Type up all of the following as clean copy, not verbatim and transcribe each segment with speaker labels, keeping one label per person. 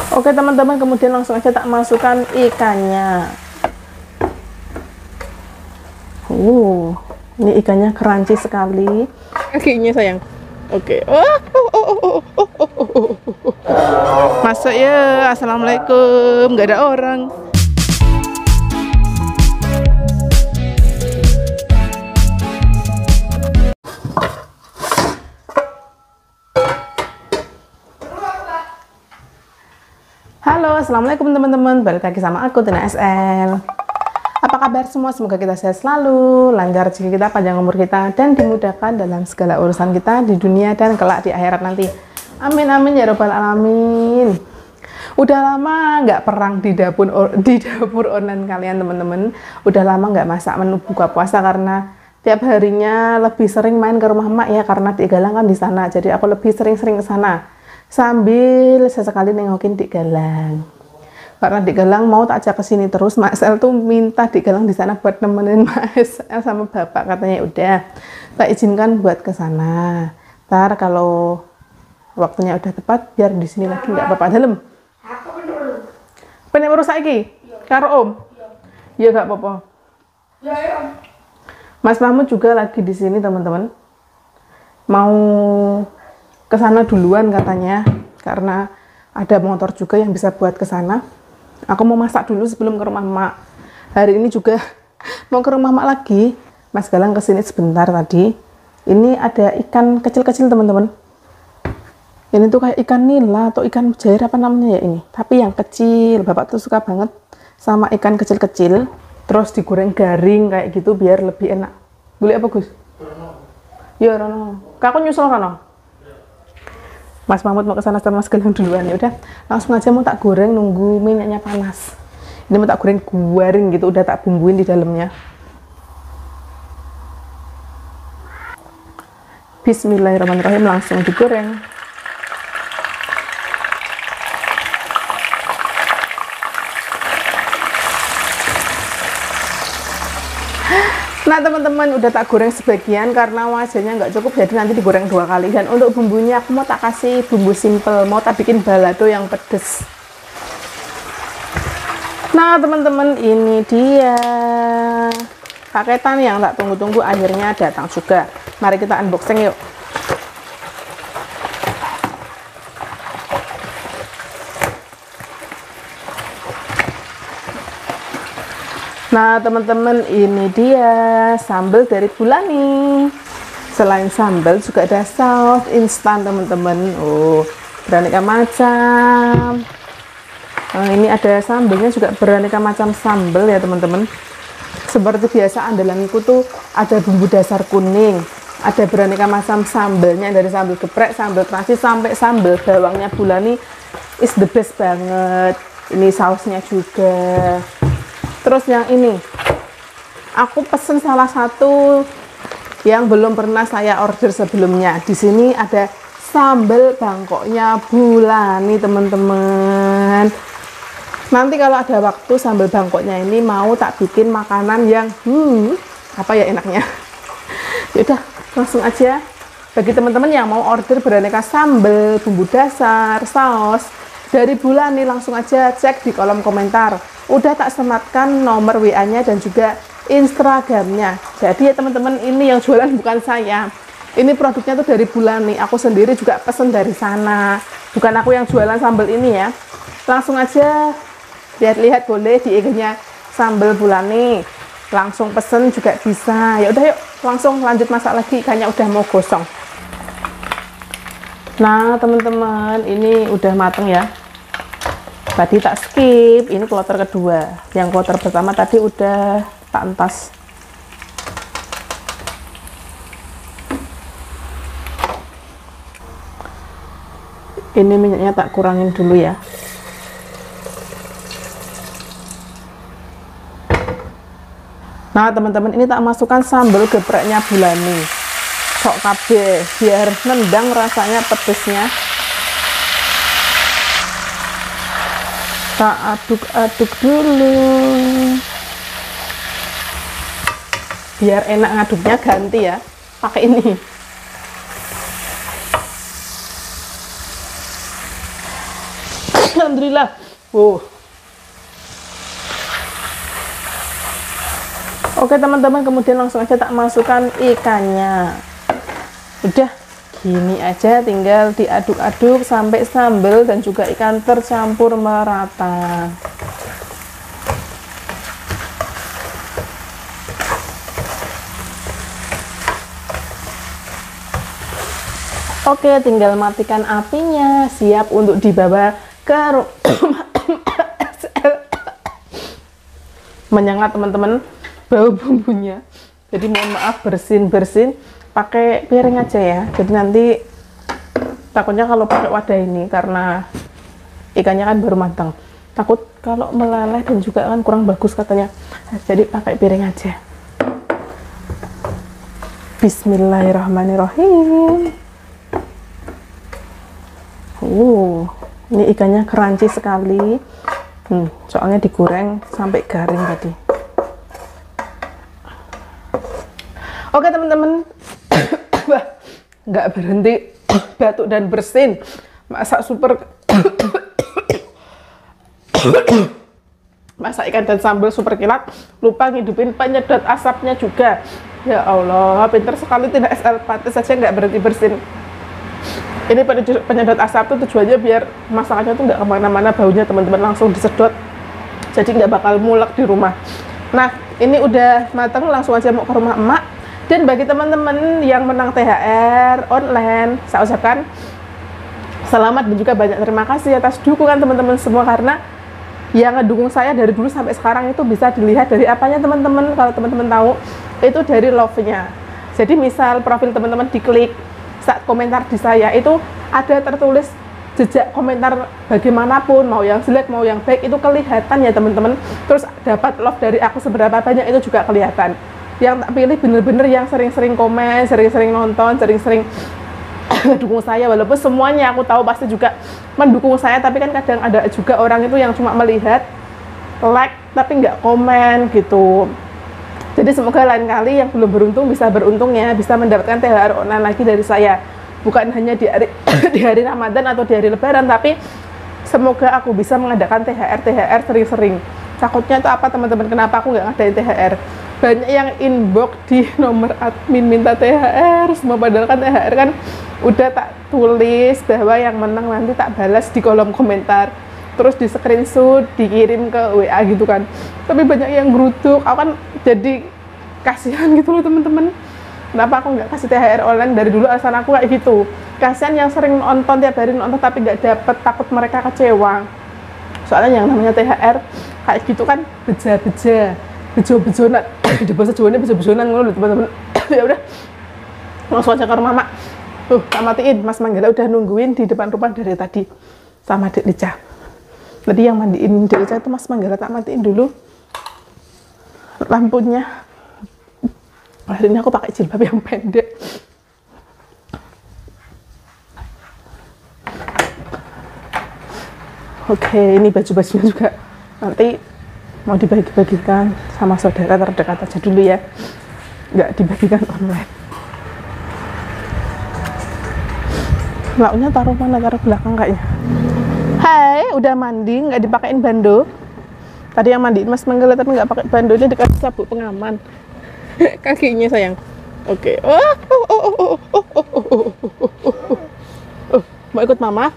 Speaker 1: Oke teman-teman, kemudian langsung aja tak masukkan ikannya. Ini ikannya crunchy sekali. Kakinya sayang. Oke. Masuk ya. Assalamualaikum. Nggak ada orang. Halo, assalamualaikum teman-teman. Balik lagi sama aku Tina SL. Apa kabar semua? Semoga kita sehat selalu, lancar rezeki kita, panjang umur kita, dan dimudahkan dalam segala urusan kita di dunia dan kelak di akhirat nanti. Amin amin ya robbal alamin. Udah lama nggak perang di dapur online kalian teman-teman. Udah lama nggak masak menu buka puasa karena tiap harinya lebih sering main ke rumah emak ya, karena Dik Galang kan di sana. Jadi aku lebih sering-sering ke sana. Sambil sesekali nengokin Dik Galang. Karena Dik Galang mau tak ajak ke sini terus, Mas El tuh minta Dik Galang di sana buat nemenin Mas El sama Bapak, katanya udah tak izinkan buat ke sana. Ntar kalau waktunya udah tepat biar di sini lagi nggak apa-apa dalam. Pengen urus lagi? Karo Om? Iya nggak apa-apa. Mas Mahmud juga lagi di sini teman-teman. Mau ke sana duluan katanya, karena ada motor juga yang bisa buat ke sana. Aku mau masak dulu sebelum ke rumah emak. Hari ini juga mau ke rumah emak lagi. Mas Galang kesini sebentar tadi. Ini ada ikan kecil-kecil teman-teman. Ini tuh kayak ikan nila atau ikan mujair apa namanya ya ini. Tapi yang kecil. Bapak tuh suka banget sama ikan kecil-kecil. Terus digoreng garing kayak gitu biar lebih enak. Boleh apa Gus? Ya Rono. Kakak nyusul Rono. Mas Mahmud mau ke sana sama Mas Galang duluan, ya udah langsung aja mau tak goreng nunggu minyaknya panas. Ini mau tak goreng garing gitu, udah tak bumbuin di dalamnya. Bismillahirrahmanirrahim, langsung digoreng. Nah teman-teman, udah tak goreng sebagian karena wajannya nggak cukup, jadi nanti digoreng 2 kali. Dan untuk bumbunya aku mau tak kasih bumbu simple, mau tak bikin balado yang pedes. Nah teman-teman, ini dia paketan yang tak tunggu-tunggu akhirnya datang juga. Mari kita unboxing yuk. Nah teman-teman, ini dia sambal dari Bulani. Selain sambal juga ada saus instan teman-teman. Oh, beraneka macam. Ini ada sambalnya juga beraneka macam sambal ya teman-teman. Seperti biasa andalanku tuh ada bumbu dasar kuning, ada beraneka macam sambalnya, dari sambal geprek, sambal terasi, sampai sambal bawangnya Bulani is the best banget. Ini sausnya juga. Terus yang ini, aku pesen salah satu yang belum pernah saya order sebelumnya. Di sini ada sambal bangkoknya Bulani, teman-teman. Nanti kalau ada waktu sambal bangkoknya ini mau tak bikin makanan yang apa ya enaknya. Yaudah, langsung aja. Bagi teman-teman yang mau order beraneka sambal, bumbu dasar, saus dari Bulani, langsung aja cek di kolom komentar. Udah tak sematkan nomor WA-nya dan juga Instagramnya. Jadi ya teman-teman, ini yang jualan bukan saya. Ini produknya tuh dari Bulani. Aku sendiri juga pesen dari sana. Bukan aku yang jualan sambal ini ya. Langsung aja lihat-lihat boleh di IG-nya sambal Bulani. Langsung pesen juga bisa. Ya udah yuk, langsung lanjut masak lagi. Ikannya udah mau gosong. Nah teman-teman, ini udah mateng ya. Tadi tak skip, ini kloter kedua. Yang kloter pertama tadi udah tak entas. Ini minyaknya tak kurangin dulu ya. Nah teman-teman, ini tak masukkan sambal gepreknya Bulani. Sok kabeh biar nendang rasanya pedesnya. Tak aduk-aduk dulu biar enak ngaduknya, ganti ya pakai ini. Alhamdulillah. Oke teman-teman, kemudian langsung aja tak masukkan ikannya. Udah gini aja, tinggal diaduk-aduk sampai sambal dan juga ikan tercampur merata. Oke, tinggal matikan apinya, siap untuk dibawa ke rumah. Menyengat teman-teman bau bumbunya, jadi mohon maaf, bersin pakai piring aja ya. Jadi nanti takutnya kalau pakai wadah ini, karena ikannya kan baru matang, takut kalau meleleh dan juga kan kurang bagus katanya. Jadi pakai piring aja. Bismillahirrahmanirrahim. Ini ikannya crunchy sekali. Soalnya digoreng sampai garing tadi. Oke teman-teman, nggak berhenti batuk dan bersin, masak masak ikan dan sambal super kilat, lupa ngidupin penyedot asapnya juga. Ya Allah, pinter sekali, tidak SL patis saja nggak berhenti bersin. Ini penyedot asap tuh tujuannya biar masakannya tuh nggak kemana-mana baunya teman-teman, langsung disedot, jadi nggak bakal mulek di rumah. Nah ini udah matang, langsung aja mau ke rumah emak. Dan bagi teman-teman yang menang THR online, saya ucapkan selamat dan juga banyak terima kasih atas dukungan teman-teman semua, karena yang ngedukung saya dari dulu sampai sekarang itu bisa dilihat dari apanya teman-teman. Kalau teman-teman tahu, itu dari love-nya. Jadi misal profil teman-teman diklik, saat komentar di saya itu ada tertulis jejak komentar bagaimanapun, mau yang jelek mau yang baik, itu kelihatan ya teman-teman. Terus dapat love dari aku seberapa banyak itu juga kelihatan. Yang tak pilih bener-bener yang sering-sering komen, sering-sering nonton, sering-sering dukung saya, walaupun semuanya aku tahu pasti juga mendukung saya, tapi kan kadang ada juga orang itu yang cuma melihat, like, tapi nggak komen gitu. Jadi semoga lain kali yang belum beruntung bisa beruntung ya, bisa mendapatkan THR online lagi dari saya. Bukan hanya di hari Ramadan atau di hari Lebaran, tapi semoga aku bisa mengadakan THR sering-sering. Takutnya itu apa teman-teman, kenapa aku nggak ngadain THR? Banyak yang inbox di nomor admin minta THR semua, padahal kan THR kan udah tak tulis bahwa yang menang nanti tak balas di kolom komentar, terus di screenshot dikirim ke WA gitu kan. Tapi banyak yang geruduk, aku kan jadi kasihan gitu loh teman-teman. Kenapa aku nggak kasih THR online dari dulu, alasan aku kayak gitu. Kasihan yang sering nonton tiap hari nonton tapi nggak dapet, takut mereka kecewa. Soalnya yang namanya THR kayak gitu kan bejo-bejonan, di bahasa Jawanya bejo-bejonan ngono teman-teman. Ya udah, langsung aja ke rumah mak. Tak matiin, Mas Manggala udah nungguin di depan rumah dari tadi sama Dek Lica. Tadi yang mandiin Dek Lica itu Mas Manggala, tak matiin dulu lampunya. Hari ini aku pakai jilbab yang pendek. Oke, ini baju-bajunya juga nanti mau dibagi-bagikan sama saudara terdekat aja dulu ya, nggak dibagikan online. Lauknya taruh mana? Taruh belakang kayaknya. Hai, udah mandi, nggak dipakein bando. Tadi yang mandiin Mas Manggala tapi nggak pakai bando, ini dikasih sabuk pengaman kakinya sayang. Oke. Mau ikut mama?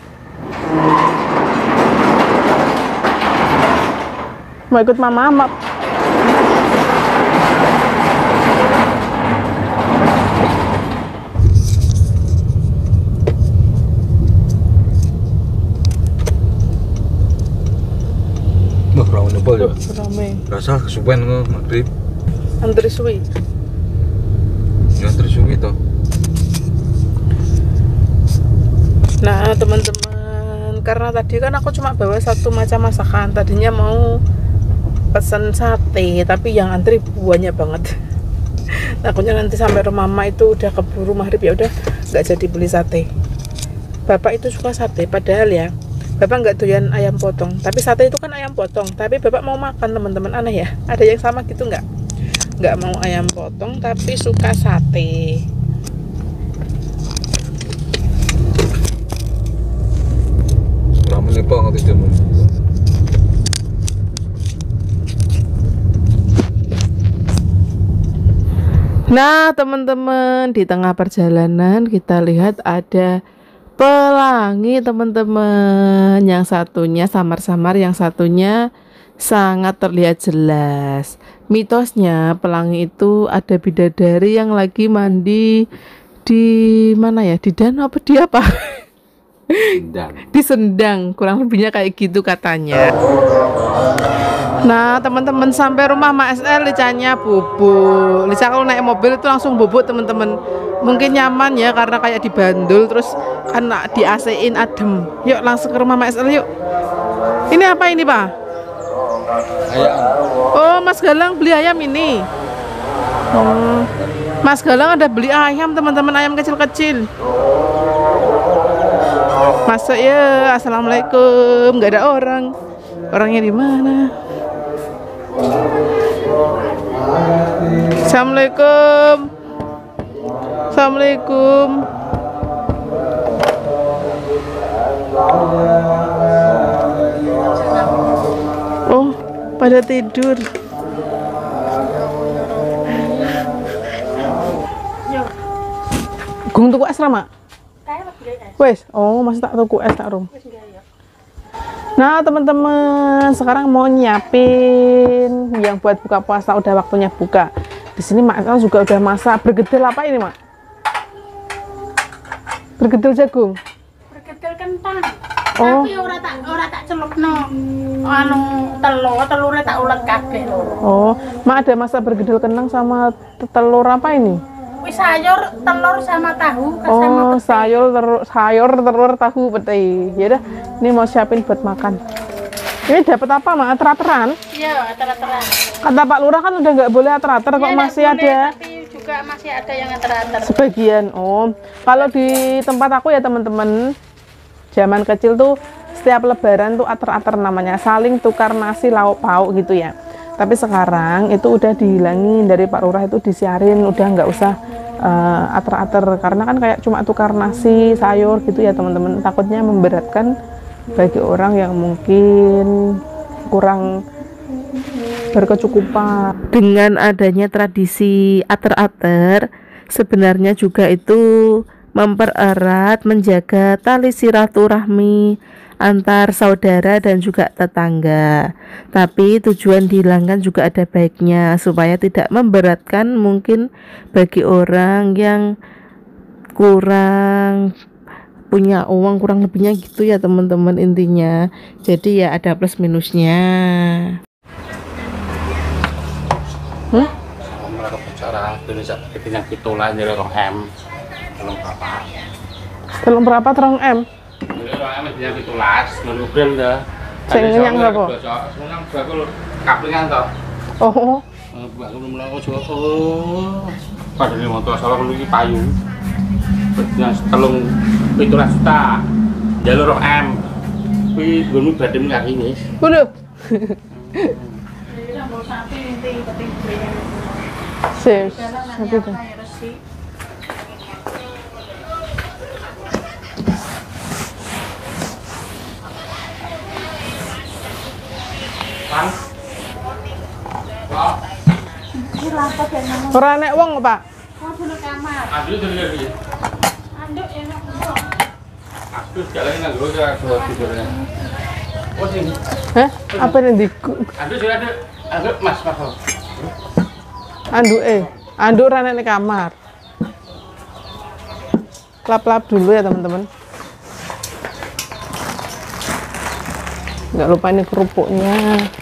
Speaker 1: Mau ikut mama?
Speaker 2: Rame pol ya.
Speaker 1: Rame.
Speaker 2: Rasa kesuwen kok maghrib.
Speaker 1: Antri suwi.
Speaker 2: Ya antri suwi toh.
Speaker 1: Nah, teman-teman, karena tadi kan aku cuma bawa satu macam masakan. Tadinya mau pesen sate, tapi yang antri banyak banget. Takutnya nanti sampai rumah mama itu udah keburu maghrib, ya udah nggak jadi beli sate. Bapak itu suka sate, padahal ya Bapak nggak doyan ayam potong, tapi sate itu kan ayam potong, tapi Bapak mau makan teman-teman. Aneh ya, ada yang sama gitu nggak mau ayam potong tapi suka sate.
Speaker 2: Rame Apa nggak tidurmu?
Speaker 1: Nah, teman-teman, di tengah perjalanan kita lihat ada pelangi, teman-teman. Yang satunya samar-samar, yang satunya sangat terlihat jelas. Mitosnya pelangi itu ada bidadari yang lagi mandi di mana ya? Di danau apa di apa? Di Sendang, kurang lebihnya kayak gitu katanya. Nah, teman-teman, sampai rumah Mak SL Licanya bubuk. Lica kalau naik mobil itu langsung bubuk, teman-teman. Mungkin nyaman ya karena kayak dibandul, terus kan di AC-in adem. Yuk langsung ke rumah Mak SL yuk. Ini apa ini, Pak?
Speaker 2: Ayam.
Speaker 1: Oh, Mas Galang beli ayam ini. Mas Galang ada beli ayam, teman-teman, ayam kecil-kecil. Masuk ya. Assalamualaikum. Nggak ada orang. Orangnya di mana? Assalamualaikum. Assalamualaikum. Oh, pada tidur. Gung tuku es Rama? Wes, oh masih tak tuku es tak rum. Nah, teman-teman, sekarang mau nyiapin yang buat buka puasa, udah waktunya buka. Di sini Mak Esal juga udah masak. Bergedel apa ini, Mak? Bergedel jagung.
Speaker 3: Bergedel kentang.
Speaker 1: Oh.
Speaker 3: Tapi ora tak celupno. Anu telur tak ulet kabeh lho.
Speaker 1: Oh, Mak ada masak bergedel kentang sama telur apa ini?
Speaker 3: Wis sayur, telur sama tahu
Speaker 1: Oh,
Speaker 3: sama
Speaker 1: sayur, telur, tahu, pete. Ya udah, ini mau siapin buat makan. Ini dapat apa, Mak? Ater-ateran?
Speaker 3: Iya, ater-ateran.
Speaker 1: Kata Pak Lurah kan udah nggak boleh ater-ater, kok
Speaker 3: Iya,
Speaker 1: masih
Speaker 3: boleh,
Speaker 1: ada
Speaker 3: tapi juga masih ada yang ater-ater.
Speaker 1: sebagian. Oh, kalau di tempat aku ya teman-teman, zaman kecil tuh setiap lebaran tuh ater-ater namanya, saling tukar nasi lauk pauk gitu ya. Tapi sekarang itu udah dihilangin, dari Pak Lurah itu disiarin, udah nggak usah ater-ater, karena kan kayak cuma tukar nasi sayur gitu ya teman-teman, takutnya memberatkan bagi orang yang mungkin kurang berkecukupan. Dengan adanya tradisi ater-ater, sebenarnya juga itu mempererat, menjaga tali silaturahmi antar saudara dan juga tetangga. Tapi tujuan dihilangkan juga ada baiknya, supaya tidak memberatkan mungkin bagi orang yang kurang punya uang, kurang lebihnya gitu ya teman-teman intinya. Jadi ya ada plus minusnya.
Speaker 4: Mereka bicara Indonesia yang pitulah jadi orang M belum berapa
Speaker 1: Telung berapa terong M?
Speaker 4: jadi orang M yang pitulas menubel dah
Speaker 1: Sing nyang berapa?
Speaker 4: Senyang bakul kaplingan toh.
Speaker 1: Oh,
Speaker 4: Bakul mlaku Joko. Padahal motor salah iki payu. Yang telung 17 juta. Jalur orang M. Kuwi nggonmu badhe kaki wis.
Speaker 1: waduh. Sip, sip itu.
Speaker 4: Kan? Wah,
Speaker 1: Ora nek wong, Pak.
Speaker 3: Mlebu kamar.
Speaker 4: aduh dari.
Speaker 3: Anduk enak.
Speaker 4: Aduh, jalan nang gua sudah tidurnya. Oh, sini.
Speaker 1: Hah? Apa nih di
Speaker 4: Aduh, sudah ada. Aduh, Mas.
Speaker 1: anduk ora nek kamar. Lap-lap dulu ya, teman-teman. Nggak lupa ini kerupuknya.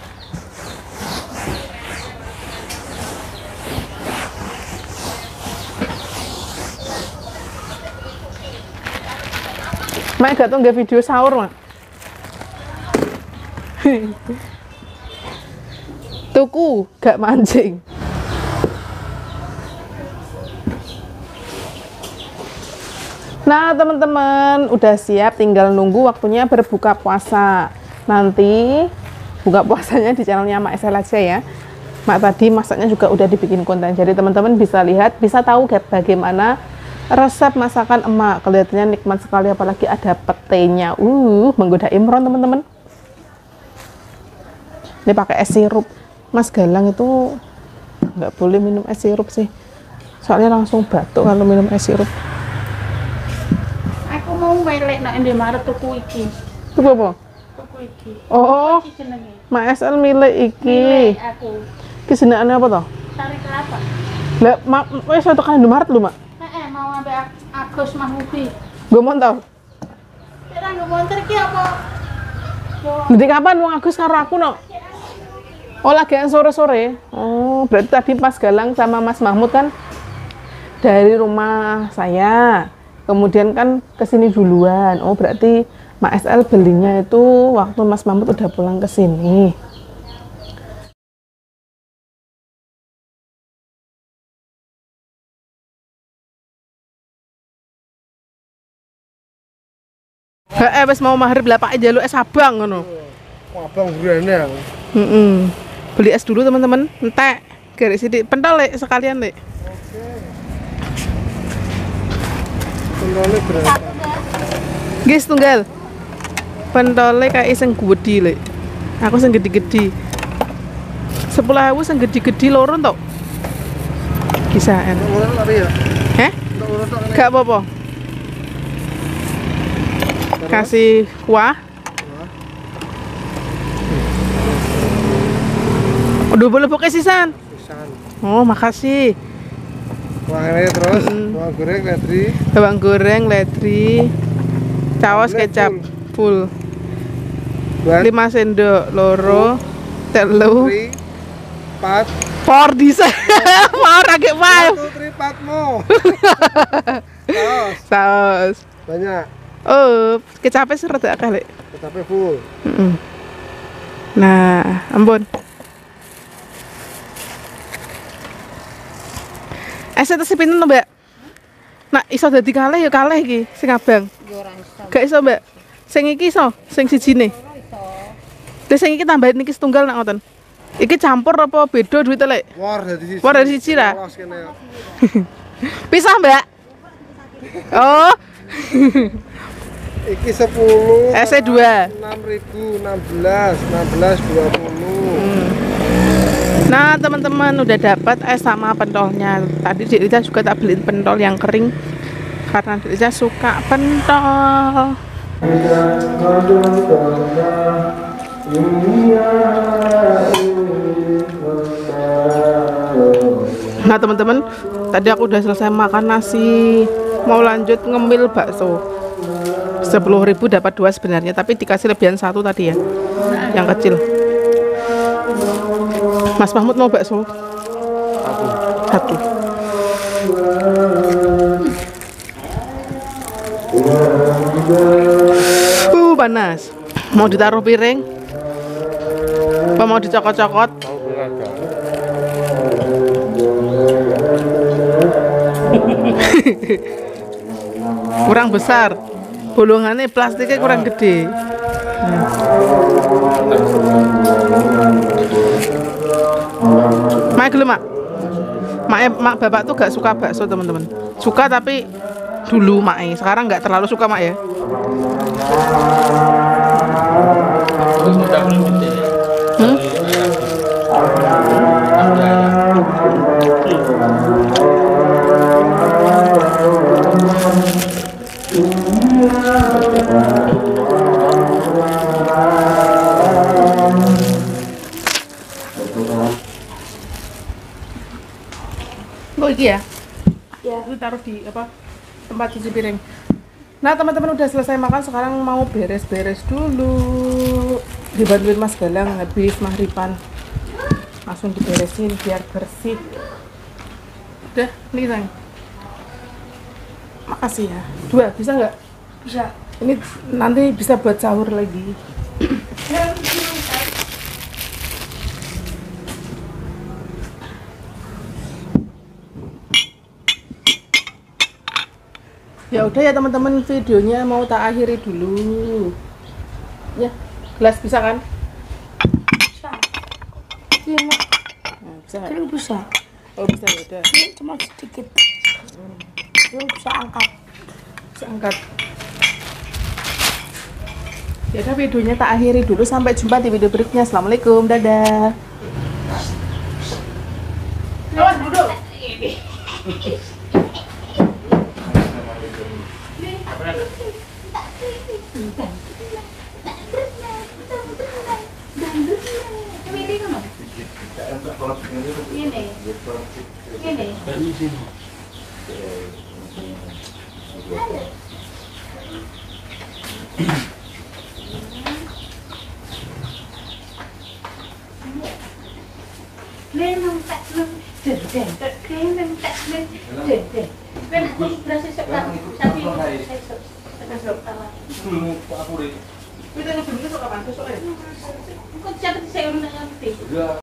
Speaker 1: Mak gak tau nggak video sahur, Mak. Tuku gak mancing. Nah, teman-teman udah siap, tinggal nunggu waktunya berbuka puasa. Nanti buka puasanya di channelnya Mak SL aja ya. Mak tadi masaknya juga udah dibikin konten, jadi teman-teman bisa lihat, bisa tahu bagaimana Resep masakan emak kelihatannya nikmat sekali, apalagi ada petenya. Menggoda Imron teman-teman. Ini pakai es sirup. Mas Galang itu nggak boleh minum es sirup sih, soalnya langsung batuk kalau minum es sirup.
Speaker 3: Aku mau melek nak Indomaret tuku iki.
Speaker 1: Itu apa?
Speaker 3: Tuku iki.
Speaker 1: Oh,
Speaker 3: Iki jenenge.
Speaker 1: Mas SL milih iki.
Speaker 3: Milih aku.
Speaker 1: Ki jenengane apa toh?
Speaker 3: Sari kelapa.
Speaker 1: Lah, wis tekan Indomaret lho, Mak.
Speaker 3: Mau ambek Agus Mahmudi.
Speaker 1: Gue mau tau.
Speaker 3: Kira nggak monter ki apa?
Speaker 1: Nanti kapan wong Agus karo aku no? Oh, lagian sore-sore. Oh, berarti tadi Mas Galang sama Mas Mahmud kan dari rumah saya. Kemudian kan kesini duluan. Oh, berarti Mak SL belinya itu waktu Mas Mahmud udah pulang ke sini. Wes mau maghrib lah Pak njaluk es abang ngono.
Speaker 2: Abang burane aku.
Speaker 1: Beli es dulu teman-teman. Entek. Garis sithik pentol Lek sekalian Lek.
Speaker 2: Pentolnya berapa?
Speaker 1: Nggih setunggal. Pentole kayak sing gedhi Lek. Aku sing gedhi-gedhi. 10.000 sing gedhi-gedhi loro tok. Kisahan.
Speaker 2: Urut tapi ya.
Speaker 1: Heh?
Speaker 2: Urut tok.
Speaker 1: Gak apa-apa. Kasih kuah. Udah boleh pakai sisan.
Speaker 2: Pisan.
Speaker 1: Oh, makasih.
Speaker 2: Kuahnya terus bawang goreng ledri.
Speaker 1: Bawang goreng, ledri, caos kecap full. 5 sendok loro, telu,
Speaker 2: 4
Speaker 1: por bisa. Por agak mau.
Speaker 2: 1 3 4 mo.
Speaker 1: Saus.
Speaker 2: Banyak.
Speaker 1: Oh, kecapnya seret akeh, Lek.
Speaker 2: Tetapi full.
Speaker 1: Nah, ampun. Tesih pinten to, Mbak? Nak iso dadi kalih ya kalih iki, sing abang. Gak iso, Mbak. Sing iki iso, sing sijine. Terus sing iki tambahin iki setunggal nak ngoten. Iki campur apa beda duwite, Lek?
Speaker 2: War dari sisi.
Speaker 1: War dari siji lah.
Speaker 2: Los kene.
Speaker 1: Pisah, Mbak. Oh.
Speaker 2: Iki 10.
Speaker 1: SE 2.
Speaker 2: 6.000, 16, 20.
Speaker 1: Nah, teman-teman udah dapat es sama pentolnya. Tadi Dik Riza juga tak beliin pentol yang kering karena Dik Riza suka pentol. Nah, teman-teman, tadi aku udah selesai makan nasi, mau lanjut ngemil bakso. 10.000 dapat 2 sebenarnya, tapi dikasih lebihan 1 tadi ya, yang kecil. Mas Mahmud mau bakso? Satu. Panas. Mau ditaruh piring? Apa mau dicokot-cokot? Kurang besar. Bolongannya plastiknya kurang gede. Mak gelem, Mak. Mak bapak tuh gak suka bakso, teman-teman. Suka tapi dulu Mak, sekarang nggak terlalu suka Mak ya. Oh iya ya? Itu taruh di apa tempat cuci piring. Nah, teman-teman udah selesai makan, sekarang mau beres-beres dulu. Dibantuin Mas Galang habis maghriban. Langsung diberesin biar bersih. Udah, nih sayang. Makasih ya. 2 bisa nggak?
Speaker 3: Bisa.
Speaker 1: Ini nanti bisa buat sahur lagi. Ya udah ya teman-teman, videonya mau tak akhiri dulu. Ya, gelas bisa kan?
Speaker 3: Bisa. Iya, Mak.
Speaker 1: Nah, bisa nggak?
Speaker 3: Bisa.
Speaker 1: Oh bisa ya udah.
Speaker 3: Cuma sedikit. Yuk, bisa angkat.
Speaker 1: Angkat. Ya udah, videonya tak akhiri dulu, sampai jumpa di video berikutnya. Assalamualaikum, dadah.
Speaker 3: Lewat duduk. Ini. Lenong tak lem, dendeng tak lenong tak lem, dendeng. Ben aku berasa sepak, tapi saya sok tawa.
Speaker 1: Kita ngebeli besok kapan? Besok ya?
Speaker 3: Kok catat saya udah ngerti.